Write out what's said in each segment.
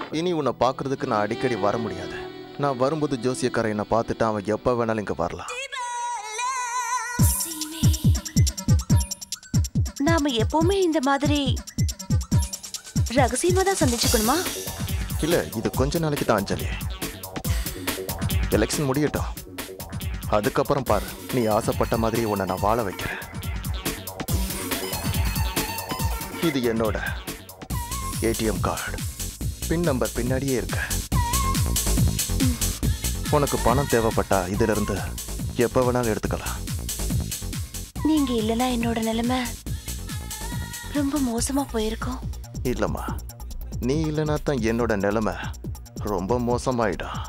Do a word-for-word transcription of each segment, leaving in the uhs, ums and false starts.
இனி உன்னை பார்க்கறதுக்கு நான் அடிக்கடி வர முடியாது. நான் வரும்போது ஜோசியக்காரன் என்னை பார்த்துட்டு அவன் எப்போ வேணாலும் இங்கே வரலாம். நாம எப்பவுமே இந்த மாதிரி ரகசியமா தான் சந்திச்சுக்கணுமா? இல்லை, இது கொஞ்ச நாளைக்கு தான் அஞ்சலி. எலெக்ஷன் முடியட்டும், அதுக்கப்புறம் பாரு, நீ ஆசைப்பட்ட மாதிரி உன்னை நான் வாழ வைக்கிறேன். இது என்னோட ஏடிஎம் கார்டு, பின் நம்பர் பின்னாடியே இருக்கு. உனக்கு பணம் தேவைப்பட்டா இதுல இருந்து எப்ப வேணாலும் எடுத்துக்கலாம். நீங்க இல்லனா என்னோட நிலைமை ரொம்ப மோசமா போயிருக்கும். இல்லம்மா, நீ இல்லனா தான் என்னோட நிலைமை ரொம்ப மோசமாயிடும்.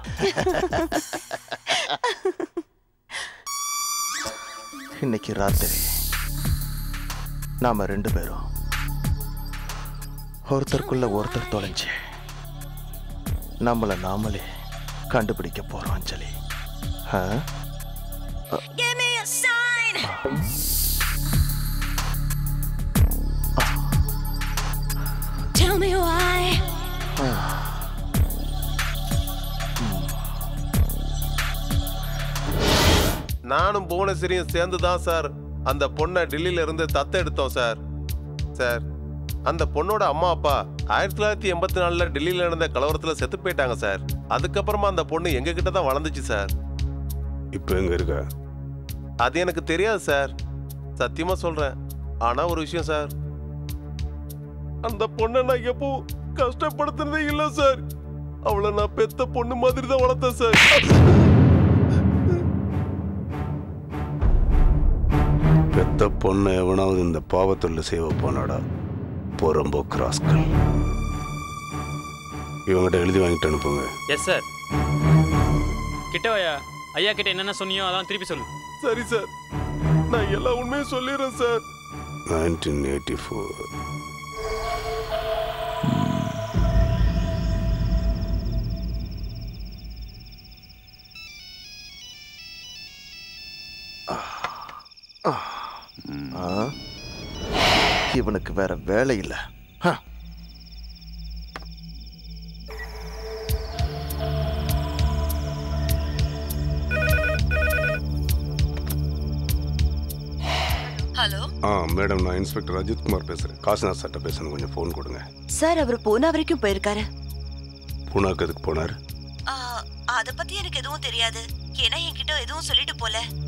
இன்னைக்கு ராத்திரி நாம ரெண்டு பேரும் ஒருத்தருக்குள்ள ஒருத்தர் தொலைஞ்சு நம்மளை நாமளே கண்டுபிடிக்க போறோம் அஞ்சலி. நானும் புவனேஸ்வரியும் சேர்ந்து தான் சார் அந்த பொண்ணை டெல்லியில இருந்து தத்த எடுத்தோம் சார். சார், அந்த பொண்ணோட அம்மா அப்பா ஆயிரத்தி தொள்ளாயிரத்தி எண்பத்தி நாலுல டெல்லியில நடந்த கலவரத்துல செத்து போயிட்டாங்க சார். அதுக்கப்புறமா அந்த பொண்ணு எங்க கிட்ட தான் வளர்ந்துச்சு சார். இப்போ எங்க இருக்க? அது எனக்கு தெரியாது சார், சத்தியமா சொல்றேன். ஆனா ஒரு விஷயம் சார், அந்த பொண்ணை நான் எப்போ கஷ்டப்படுத்துறதே இல்லை சார். அவளை நான் பெத்த பொண்ணு மாதிரி தான் வளர்த்தேன் சார். பெத்த பொண்ணை எவனாவது இந்த பாவத்தொல்ல செய்வ போனாடா போறம்போ கிராஸ்கள். இவங்கிட்ட எழுதி வாங்கிட்டு அனுப்புங்க. Yes sir. கிட்டவாயா, ஐயா கிட்ட என்னென்ன சொன்னியோ அதான் திருப்பி சொல்லு. சரி சார், நான் எல்லா உண்மையும் சொல்லிடுறேன் சார். நைன்டீன் எயிட்டி ஃபோர் இவனுக்கு வேற வேலை இல்ல. ஹலோ. ஆ மேடம், நான் இன்ஸ்பெக்டர் அஜித் குமார் பேசுறேன். காசிநாத் சார்ட்ட பேசணும், கொஞ்சம் ஃபோன் கொடுங்க. சார், அவர் பூனா வரைக்கும் போயிருக்காரு. பூனாக்கு எதுக்கு போனார்? அத பத்தி எனக்கு எதுவும் தெரியாது. ஏன்னா என்கிட்ட எதுவும் சொல்லிட்டு போல.